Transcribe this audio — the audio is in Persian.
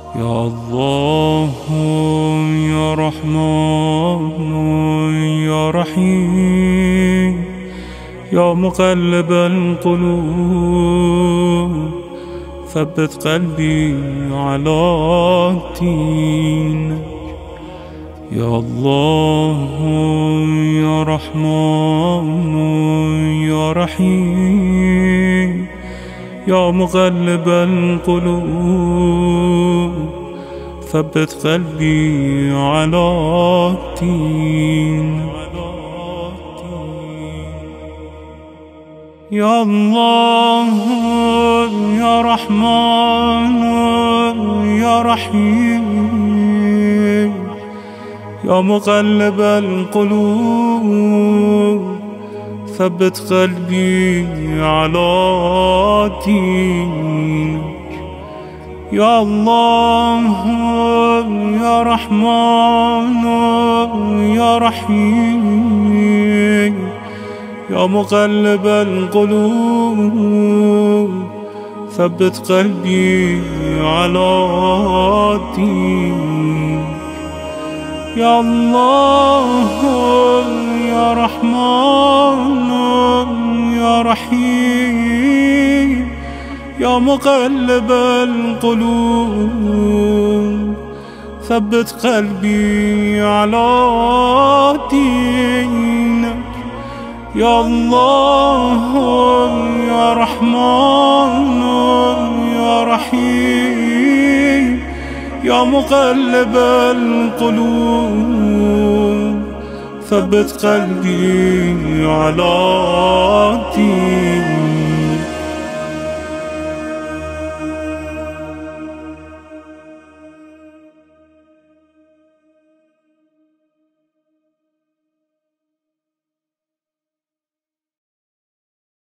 يا الله يا رحمن يا رحيم يا مقلب القلوب ثبت قلبي على دينك. يا الله يا رحمن يا رحيم يا مقلب القلوب ثبت قلبي على دينك. يا الله يا رحمن يا رحيم يا مقلب القلوب ثبت قلبي على دينك. يا الله يا رحمن يا رحيم يا مقلب القلوب ثبت قلبي على دينك. يا الله يا رحمن يا رحيم يا مقلب القلوب ثبت قلبي على دينك. يا الله يا رحمن يا رحيم يا مقلب القلوب ثبت قلبي على